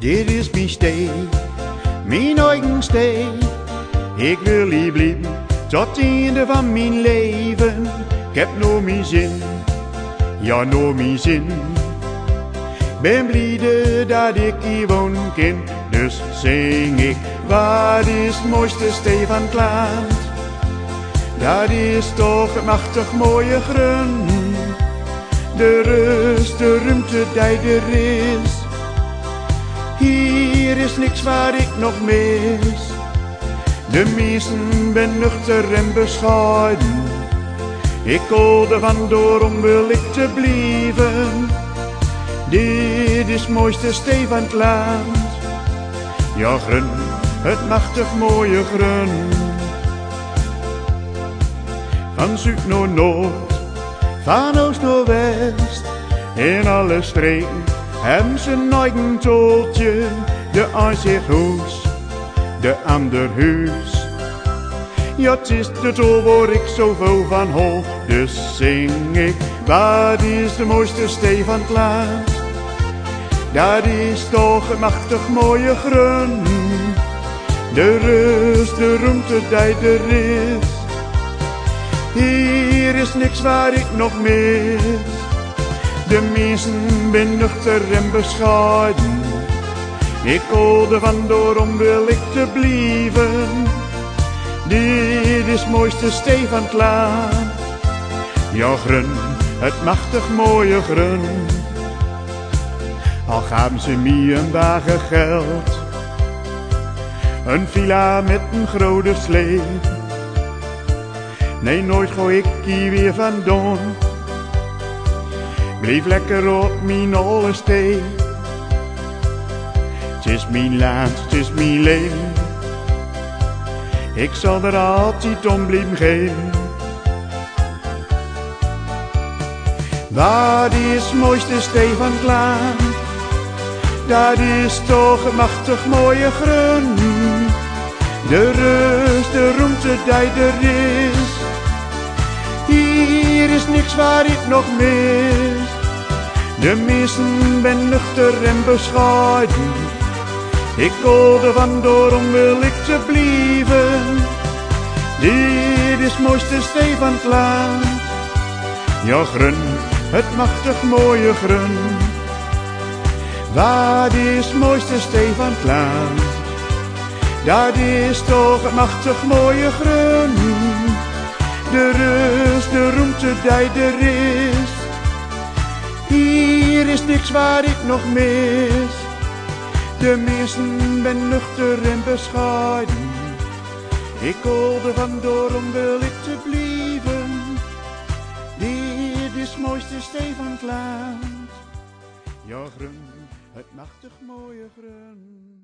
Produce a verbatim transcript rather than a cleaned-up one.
Dit is mijn stee, mijn eigen stee. Ik wil hier blijven tot het einde van mijn leven. Ik heb nog mijn zin, ja nog mijn zin. Ben blijde dat ik hier wonen kan, dus zing ik. Wat is het mooiste stee van het land? Dat is toch het machtig mooie grun. De rust, de ruimte die er is. Hier is niks waar ik nog mis. De mensen ben nuchter en bescheiden. Ik hou er vandoor om wil ik te blijven. Dit is het mooiste stee van het land. Ja, grun, het machtig mooie grun. Van zuid naar noord, van oost naar west, in alle streken hebben ze een eigen toltje. De een zegt hoes, de ander huis. Ja, het is de tol waar ik zoveel van hol, dus zing ik. Wat is de mooiste stee van het land? Dat is toch een machtig mooie grun. De rust, de ruimte die er is. Hier is niks waar ik nog mis. De mensen ben nuchter en bescheiden. Ik hou er vandoor om wil ik te blijven. Dit is het mooiste stee van het land. Ja, grun, het machtig mooie grun. Al gaven ze mij een wagen geld, een villa met een grote slee. Nee, nooit gooi ik hier weer vandaan. Blijf lekker op mijn oude stee. Het is mijn land, het is mijn leven. Ik zal er altijd om blijven geven. Wat is het mooiste stee van het land? Dat is toch een machtig mooie grun. De rust, de ruimte die er is. Hier is niks waar ik nog mis. De mensen ben nuchter en bescheiden. Ik hou er vandoor om wil ik te blijven. Dit is het mooiste stee van het land. Ja, grun, het machtig mooie grun. Wat is het mooiste stee van het land? Dat is toch het machtig mooie grun. De rust, de ruimte die er is. Hier is niks waar ik nog mis. De mensen ben nuchter en bescheiden. Ik hou er vandoor om wil ik te blijven. Dit is het mooiste stee van het land. Ja, grun, het machtig mooie grun.